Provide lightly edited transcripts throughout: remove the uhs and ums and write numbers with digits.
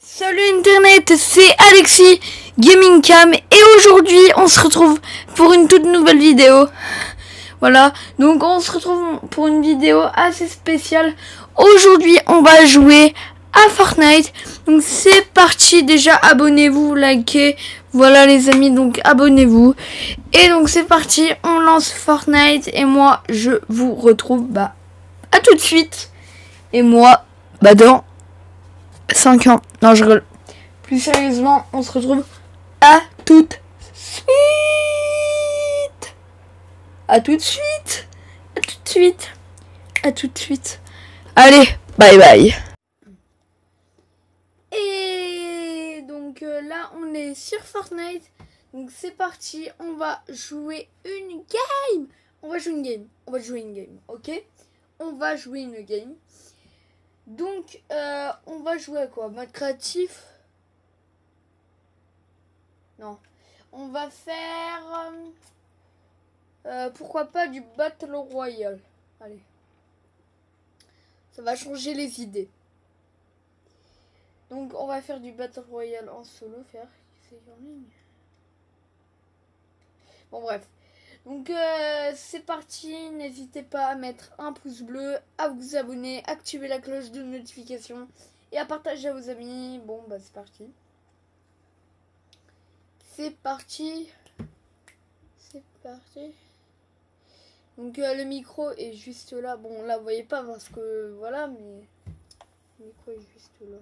Salut Internet, c'est Alexis Gaming Cam et aujourd'hui on se retrouve pour une toute nouvelle vidéo. Voilà, donc on se retrouve pour une vidéo assez spéciale. Aujourd'hui on va jouer à Fortnite. Donc c'est parti, déjà abonnez-vous, likez. Voilà les amis, donc abonnez-vous. Et donc c'est parti, on lance Fortnite et moi je vous retrouve à tout de suite. Et moi dans 5 ans. Non, je rigole. Plus sérieusement, on se retrouve à tout de suite. À tout de suite. À tout de suite. À tout de suite. Allez, bye bye. Et donc là, on est sur Fortnite. Donc c'est parti, on va jouer une game. On va jouer une game, ok? On va jouer une game. Donc, on va jouer à quoi? Mode créatif? Non. On va faire... pourquoi pas du Battle Royale? Allez. Ça va changer les idées. Donc, on va faire du Battle Royale en solo. C'est en ligne. Bon, bref. Donc, c'est parti. N'hésitez pas à mettre un pouce bleu, à vous abonner, activer la cloche de notification et à partager à vos amis. Bon, c'est parti. C'est parti. C'est parti. Donc le micro est juste là. Bon, là vous voyez pas parce que voilà, mais le micro est juste là.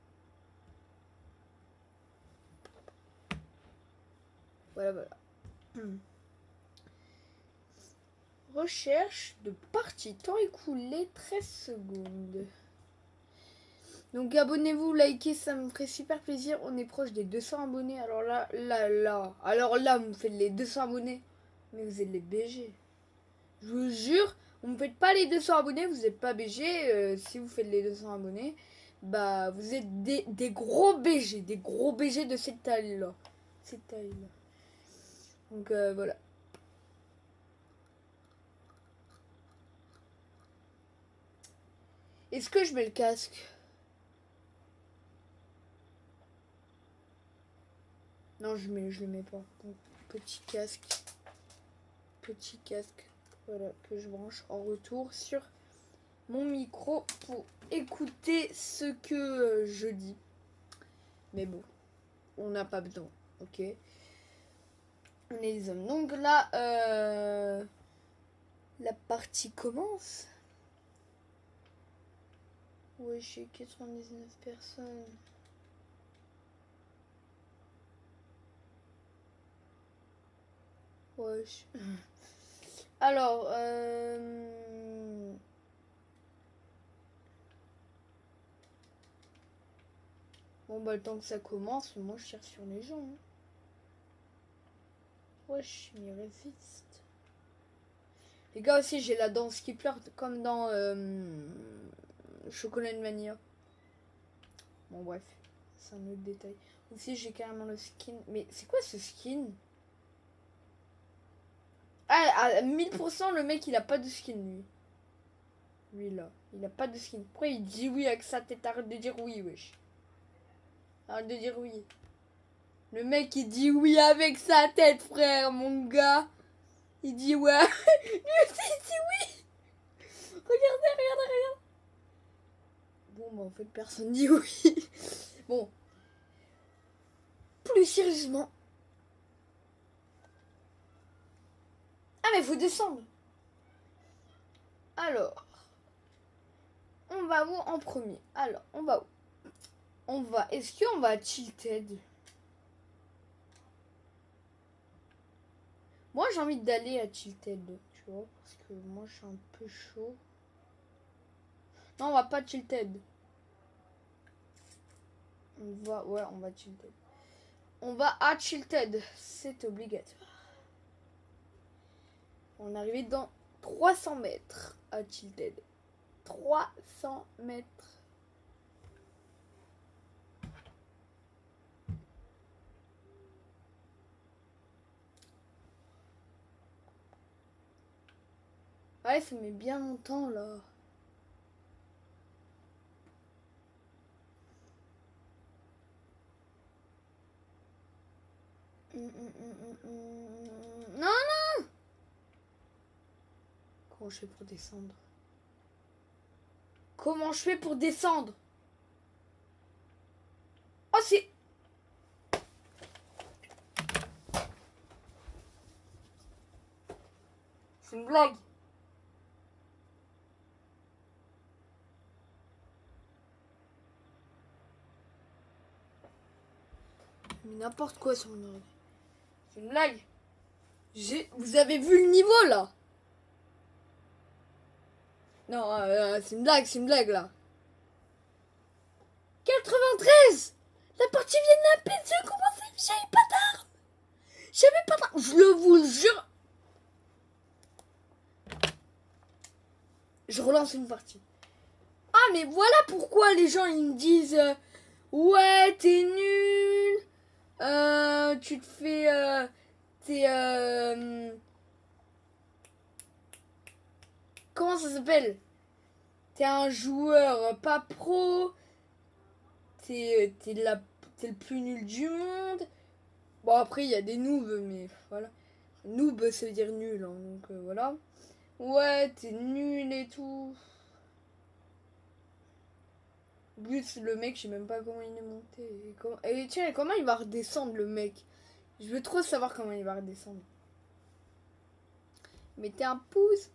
Voilà. Recherche de partie. Temps écoulé 13 secondes. Donc abonnez-vous, likez, ça me ferait super plaisir. On est proche des 200 abonnés. Alors là. Alors là, vous faites les 200 abonnés. Mais vous êtes les BG. Je vous jure, vous ne faites pas les 200 abonnés, vous n'êtes pas BG. Si vous faites les 200 abonnés, vous êtes des gros BG. Des gros BG de cette taille-là. Donc voilà. Est-ce que je mets le casque? Non, je le mets pas. Donc, petit casque. Voilà, que je branche en retour sur mon micro pour écouter ce que je dis. Mais bon, on n'a pas besoin, ok? On est des hommes. Donc là, la partie commence. Ouais, j'ai 99 personnes. Ouais. Alors, bon, le temps que ça commence, moi je cherche sur les gens. Hein. Wesh, il résiste. Les gars, aussi, j'ai la danse qui pleure comme dans Chocolat Mania. Bon, bref, c'est un autre détail. Aussi, j'ai carrément le skin. Mais c'est quoi ce skin? Ah, à 1000%, le mec, il a pas de skin, lui. Lui, là. Il a pas de skin. Pourquoi il dit oui avec sa tête? Arrête de dire oui, wesh. Arrête de dire oui. Le mec, il dit oui avec sa tête, frère, mon gars. Il dit ouais. Lui aussi, il dit oui. Regardez. Bon, en fait, personne dit oui. Bon. Plus sérieusement. Ah, mais faut descendre. Alors. On va où en premier? Alors, on va où? Est-ce qu'on va à Tilted? Moi, j'ai envie d'aller à Tilted, tu vois, parce que moi, je suis un peu chaud. Non, on va pas à Tilted. On va à Tilted. On va à Tilted, c'est obligatoire. On est arrivé dans 300 mètres à Tilted. 300 mètres. Ouais, ça met bien longtemps là. Non, non. Comment je fais pour descendre? Comment je fais pour descendre? Oh, c'est... C'est une blague. Mais n'importe quoi sur mon ordi. C'est une blague. Vous avez vu le niveau là? Non, c'est une blague là. 93. La partie vient de la j'ai commencé, j'avais pas d'armes. J'avais pas d'armes, je le vous jure. Je relance une partie. Ah mais voilà pourquoi les gens ils me disent ouais t'es nul. Tu te fais... comment ça s'appelle? T'es un joueur pas pro. T'es le plus nul du monde. Bon après il y a des noobs mais voilà. Noob ça veut dire nul hein, donc voilà. Ouais t'es nul et tout. But le mec je sais même pas comment il est monté. Et tiens comment il va redescendre le mec? Je veux trop savoir comment il va redescendre. Mettez un pouce.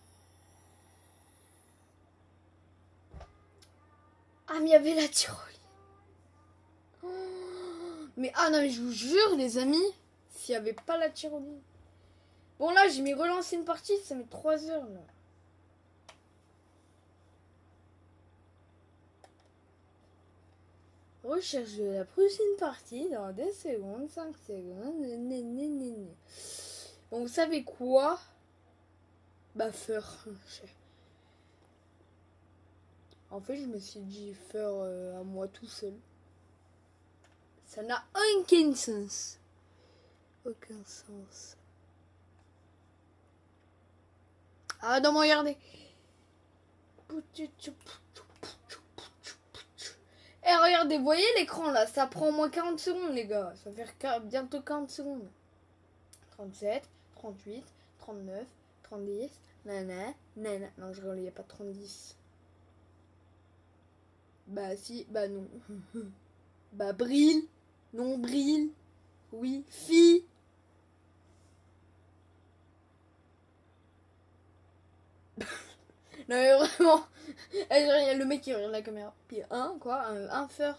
Ah mais il y avait la tyrolienne. Mais ah non mais je vous jure les amis, s'il n'y avait pas la tyrolienne. Bon là j'ai mis relancer une partie, ça met 3 heures là. Recherche de la prochaine partie dans 2 secondes, 5 secondes. Bon vous savez quoi? Buffer. En fait je me suis dit faire à moi tout seul. Ça n'a aucun sens. Aucun sens. Ah non, regardez. Eh regardez, vous voyez l'écran là, ça prend au moins 40 secondes les gars. Ça va faire bientôt 40 secondes. 37, 38, 39, 30, nana. Non, je rigole, il n'y a pas de 30. Bah si, bah non. Bah brille. Non, brille. Oui, fille. Non mais vraiment. Le mec qui regarde la caméra. Puis un coiffeur.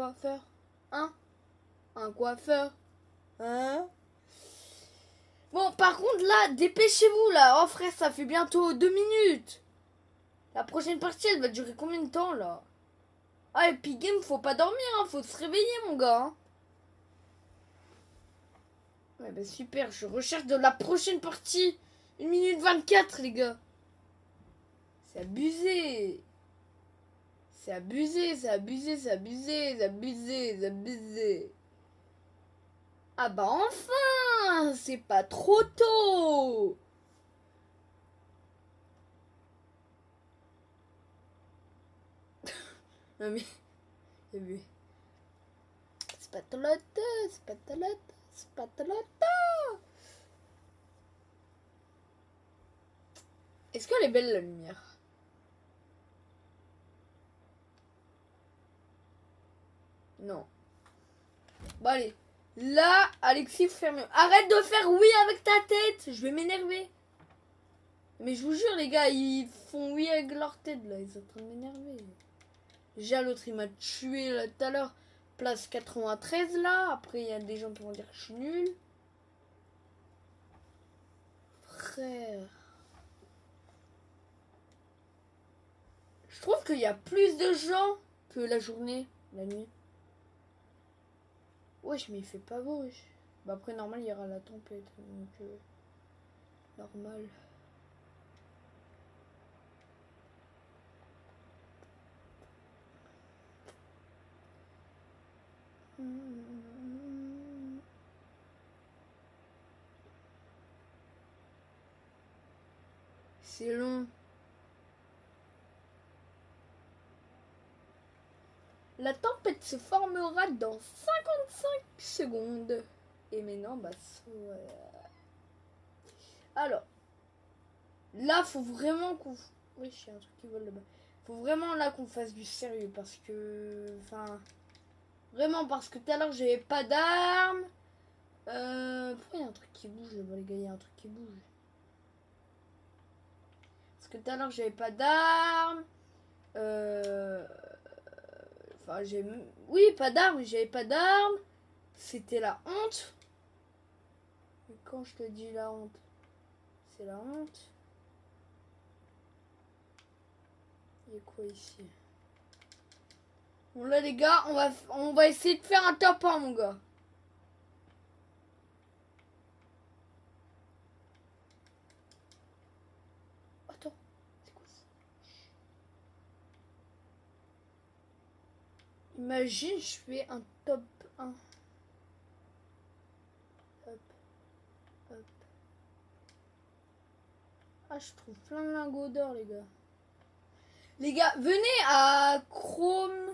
Un coiffeur. Hein? Bon par contre là, dépêchez-vous là. Oh frère, ça fait bientôt 2 minutes. La prochaine partie elle va durer combien de temps là? Ah et puis game, faut pas dormir hein, faut se réveiller mon gars hein. Ouais bah super, je recherche de la prochaine partie. 1 minute 24 les gars. C'est abusé. C'est abusé, c'est abusé, c'est abusé, c'est abusé, c'est abusé. Ah bah enfin, c'est pas trop tôt. Non mais, spatolata, spatolata, spatolata. Est-ce qu'elle est belle la lumière? Non. Bon allez. Là, Alexis, ferme. Arrête de faire oui avec ta tête. Je vais m'énerver. Mais je vous jure, les gars, ils font oui avec leur tête, là. Ils sont en train de m'énerver. Déjà, l'autre, il m'a tué là tout à l'heure. Place 93, là. Après, il y a des gens qui vont dire que je suis nul. Frère. Je trouve qu'il y a plus de gens que la journée, la nuit. Wesh, mais il fait pas beau, wesh. Bah après, normal, il y aura la tempête. Donc, normal. C'est long. La tempête se formera dans 55 secondes. Et maintenant, bah, alors, là, faut vraiment qu'on... Oui, j'ai un truc qui vole là-bas. Faut vraiment là qu'on fasse du sérieux parce que... Enfin... Vraiment parce que tout à l'heure, j'avais pas d'armes. Pourquoi il y a un truc qui bouge là-bas, les gars? Il y a un truc qui bouge. Parce que tout à l'heure, j'avais pas d'armes. Enfin, j'ai... Oui, pas d'armes, j'avais pas d'armes. C'était la honte. Et quand je te dis la honte, c'est la honte. Il y a quoi ici? Bon là les gars, on va essayer de faire un top 1 mon gars. Attends, c'est quoi ça? Imagine je fais un top 1. Hop, hop. Ah je trouve plein de lingots d'or les gars. Les gars, venez à Chrome.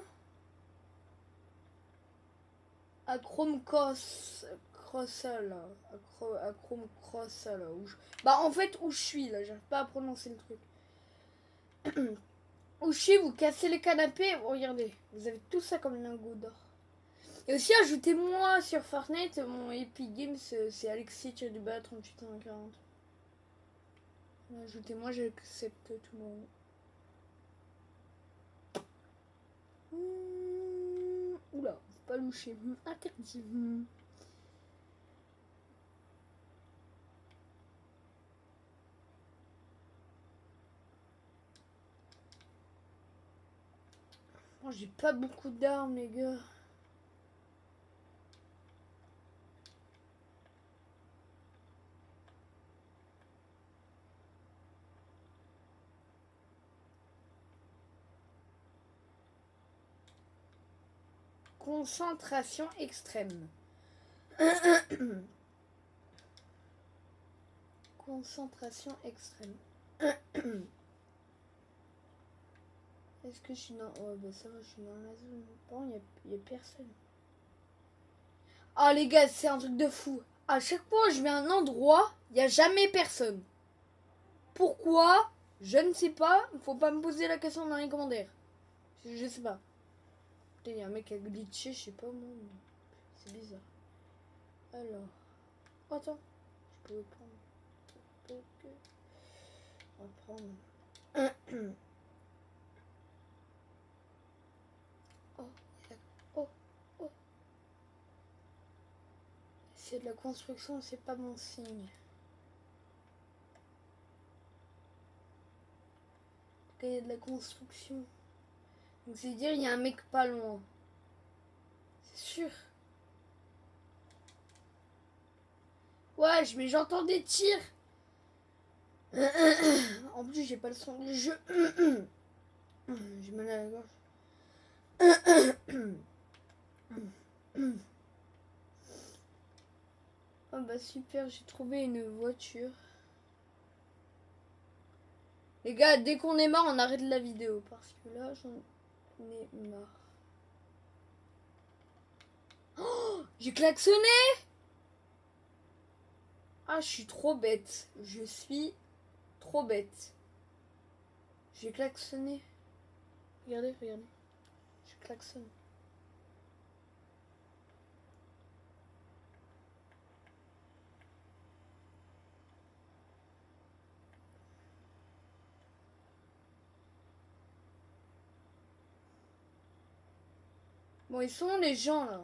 À Chrome Crossal. À Chrome Crossal. Bah en fait où je suis là, j'arrive pas à prononcer le truc. Où je suis, vous cassez les canapés. Regardez, vous avez tout ça comme lingots d'or. Et aussi ajoutez-moi sur Fortnite, mon Epic Games c'est Alexis du bas 3840. Ajoutez-moi, j'accepte tout le monde. Oula, faut pas loucher. Interdit. Oh, j'ai pas beaucoup d'armes, les gars. Concentration extrême. Concentration extrême. Est-ce que je suis dans... Oh bah ça va, je suis dans la zone. Bon, il y a personne. Ah les gars, c'est un truc de fou. À chaque fois que je vais à un endroit, il n'y a jamais personne. Pourquoi? Je ne sais pas. Faut pas me poser la question dans les commentaires. Je sais pas. Putain, il y a un mec qui a glitché, je sais pas moi. C'est bizarre. Alors. Oh, attends. Je peux prendre. On va prendre. Oh, oh, oh. C'est de la construction, c'est pas mon signe. Il y a de la construction. Donc c'est dire il y a un mec pas loin. C'est sûr. Ouais, mais j'entends des tirs. En plus, j'ai pas le son du jeu. J'ai mal à la gorge. Oh bah super, j'ai trouvé une voiture. Les gars, dès qu'on est marre, on arrête la vidéo. Parce que là, j'en ai marre. Oh, j'ai klaxonné. Ah, je suis trop bête. Je suis trop bête. J'ai klaxonné. Regardez, regardez. Je klaxonne. Bon, ils sont les gens là.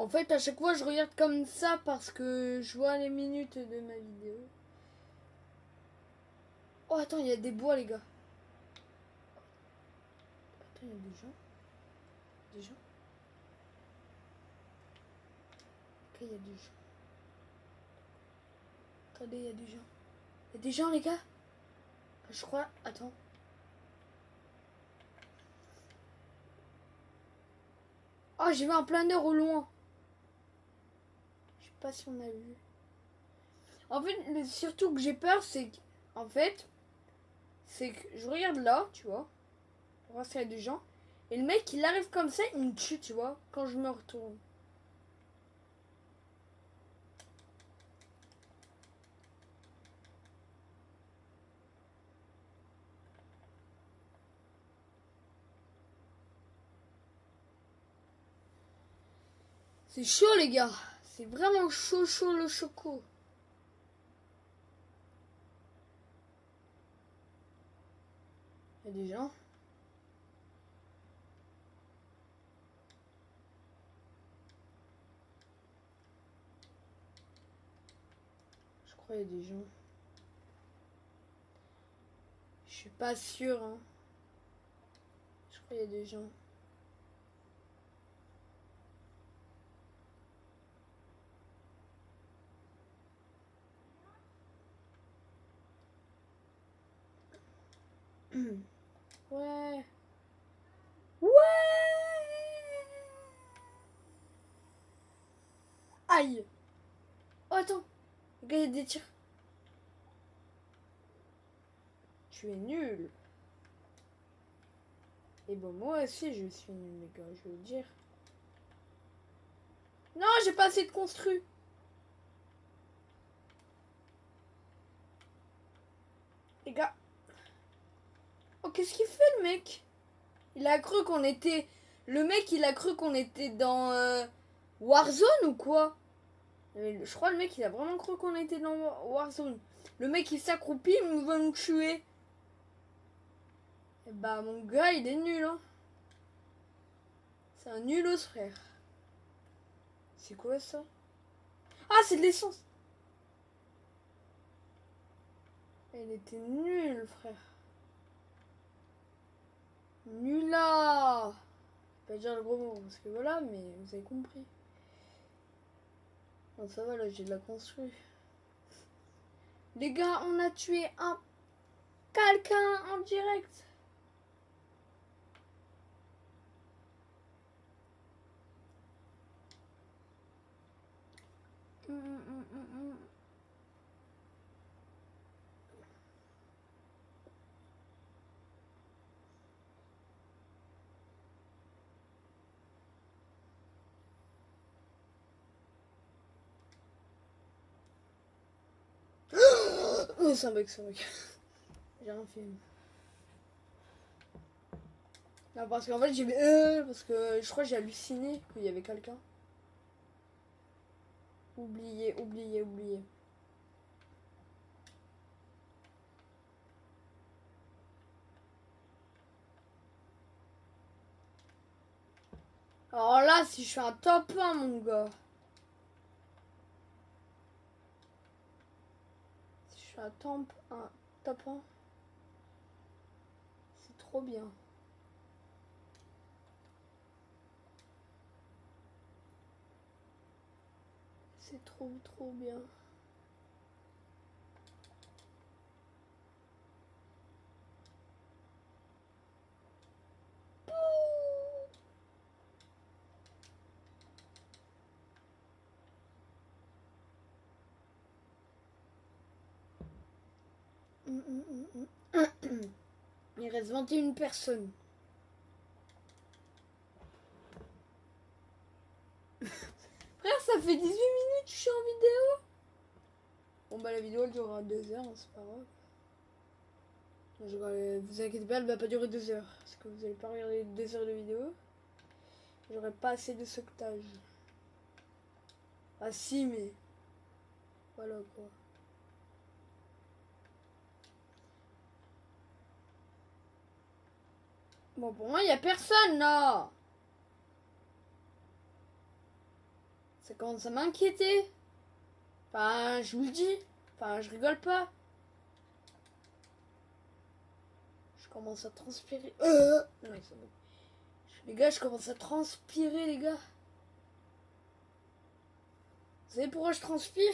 En fait, à chaque fois, je regarde comme ça parce que je vois les minutes de ma vidéo. Oh, attends, il y a des bois, les gars. Attends, il y a des gens. Des gens. Ok, il y a des gens. Attendez, il y a des gens. Il y a des gens, les gars. Je crois. Attends. Oh, j'ai vu un planeur au loin. Je sais pas si on a vu. En fait, surtout que j'ai peur, c'est que. En fait, c'est que je regarde là, tu vois. Pour voir s'il y a des gens. Et le mec, il arrive comme ça, il me tue, tu vois, quand je me retourne. C'est chaud, les gars. C'est vraiment chaud, chaud le choco. Il y a des gens. Je crois qu'il y a des gens. Je suis pas sûr, hein. Je crois qu'il y a des gens. Ouais. Ouais. Aïe. Oh, attends. Les gars, il y a des tirs. Tu es nul. Et bon, moi aussi, je suis nul, les gars, je veux dire. Non, j'ai pas assez de construit. Les gars. Oh, qu'est-ce qu'il fait, le mec? Il a cru qu'on était... Le mec, il a cru qu'on était dans Warzone ou quoi? Je crois le mec, il a vraiment cru qu'on était dans Warzone. Le mec, il s'accroupit, il va nous tuer. Et bah, mon gars, il est nul, hein. C'est un nulos, frère. C'est quoi, ça? Ah, c'est de l'essence. Il était nul, frère. Nula. Je vais pas dire le gros mot, parce que voilà, mais vous avez compris. Bon, ça va, là, j'ai de la construit. Les gars, on a tué un... quelqu'un en direct. Oh, c'est un bug, c'est un bug. J'ai rien fait. Non, parce qu'en fait, j'ai... parce que je crois que j'ai halluciné qu'il y avait quelqu'un. Oublié, oublié, oublié. Alors là, si je suis un top 1, mon gars. Si je suis un top 1, c'est trop bien. C'est trop, trop bien. Il reste 21 personnes. Frère, ça fait 18 minutes que je suis en vidéo. Bon bah la vidéo elle durera 2 heures, hein, c'est pas grave. Vous inquiétez pas, elle va pas durer 2 heures. Parce que vous allez pas regarder 2 heures de vidéo. J'aurai pas assez de sauvetage. Ah si, mais... Voilà quoi. Bon, pour moi, il y a personne là. Ça commence à m'inquiéter. Enfin, je vous le dis. Enfin, je rigole pas. Je commence à transpirer. Ouais, c'est bon. Les gars, je commence à transpirer, les gars. Vous savez pourquoi je transpire?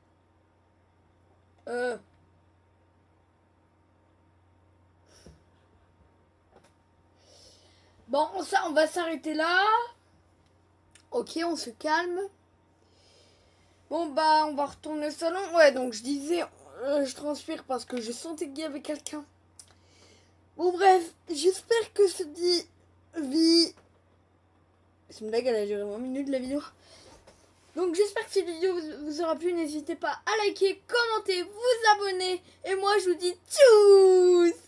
Bon, ça, on va s'arrêter là. Ok, on se calme. Bon, bah, on va retourner au salon. Ouais, donc je disais, je transpire parce que je sentais qu'il y avait quelqu'un. Bon, bref, j'espère que cette vie... C'est une blague, elle a duré 20 minutes la vidéo. Donc j'espère que cette vidéo vous aura plu. N'hésitez pas à liker, commenter, vous abonner. Et moi, je vous dis tchuss!